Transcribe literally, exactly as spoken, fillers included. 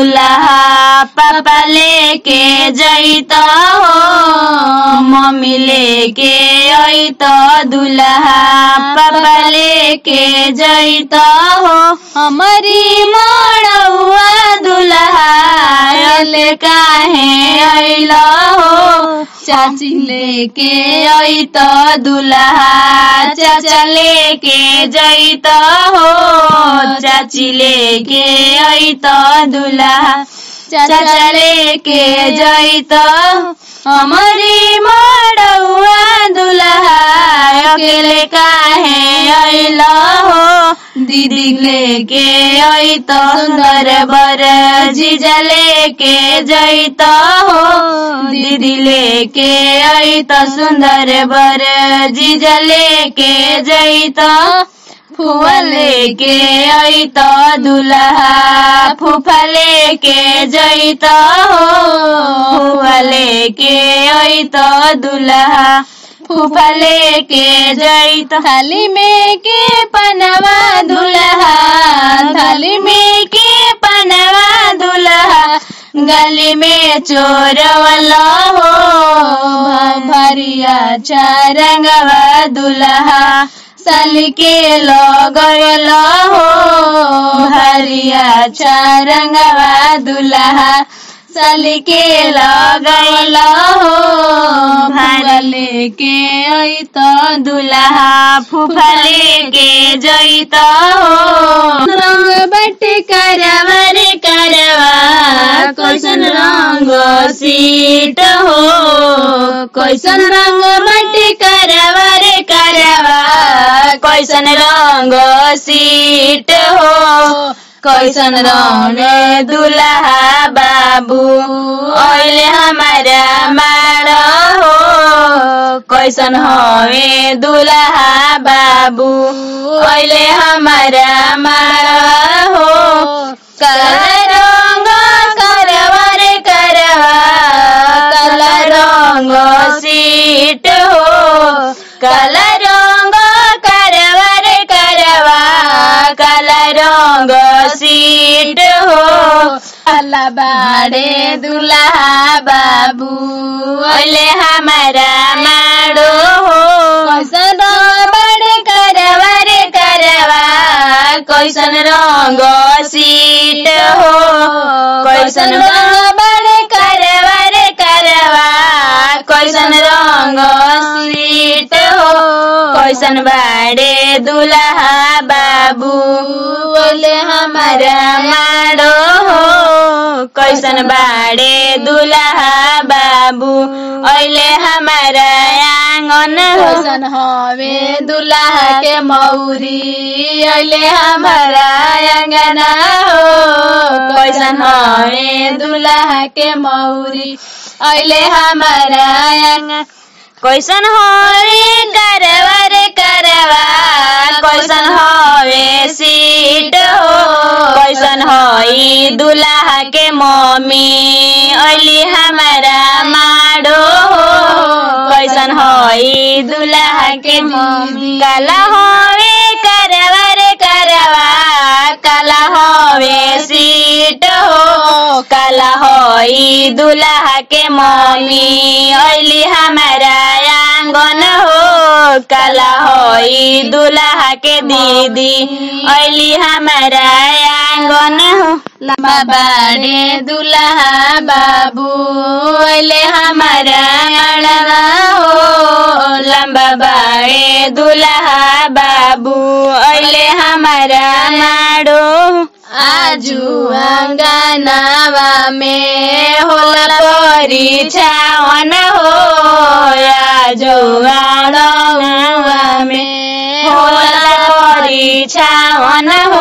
दुल्हा पापा लेके जैत हो मम्मी लेके अइत दुल्हा पापा लेके जैत हो हमारी मड़ौआ दुल्हा ले काहे अइल हो चाची लेके अइत दुल्हा चाचा लेके जैत हो चाची लेके अइत दुल्हा चाचा लेके जैत हमारी मड़ौआ दुल्हा अकेले काहे अइल हो दीदी लेके अइत सुंदर बर जीजा लेके जैत हो दीदी लेके अइत सुंदर बर जीजा लेके जैत फुआ लेके अइत दुल्हा फूफा लेके जैत हो फुआ लेके अइत दुल्हा फूफा लेके जैत थाली में के पनवा दुल्हा थाली में के पनवा दुल्हा गली में चोरवला हो भरिया चारंगवा दुल्हा साली के लगल हो भरिया चारंगवा दुल्हा साली के लगल हो फूफा लेके अइत दुल्हा फूफा लेके जैत हो रंग बटे करवा रे करवा कैसन रंग सीट हो कैसन रंग बटे करवा रे करवा कैसन रंग सीट हो कैसन रौने दुल्हा बाबू अहिले हमारा मार हो कैसन हवे दुल्हा बाबू अहिले हमारा मार हो काला रंग करवा रे करवा काला रंग सीट हो काला रंग करवा रे करवा काला रंग सीट हो अल्लाह बाड़े दुल्हा बाबू अहिले हमारा माड़ो हो कैसन बाड़े करवा रे करवा कैसन रंग सीट हो कैसन बाड़े करवा रे करवा कैसन रंग सीट हो कैसन बाड़े दुल्हा बाबू बोले हमारा माड़ो हो कैसन बाड़े दुल्हा बाबू अहिले हमारा आंगन कैसन हवे दुल्हा के मौरी अहिले हमारा आंगना हो कैसन हवे दुल्हा के मौरी अहिले हमारा आंगन कैसन हवे करवा रे करवा कैसन हवे सीट हो कैसन हई दुल्हा के मम्मी अहिले हमारा माड़ो हो कैसन हई दुल्हा के मम्मी काला हवे करवा रे करवा काला हवे सीट हो काला हई दुल्हा के मम्मी अहिले हमारा आंगन हो काला हई दुल्हा के दीदी अहिले हमारा आंगन हो लंबा बाड़े दुल्हा बाबू अहिले हमारा मड़वा हो लंबा बाड़े दुल्हा बाबू अहिले हमारा माड़ो आजू अंगनावा में होला परिछावन हो आजू अंगनावा में होला परिछावन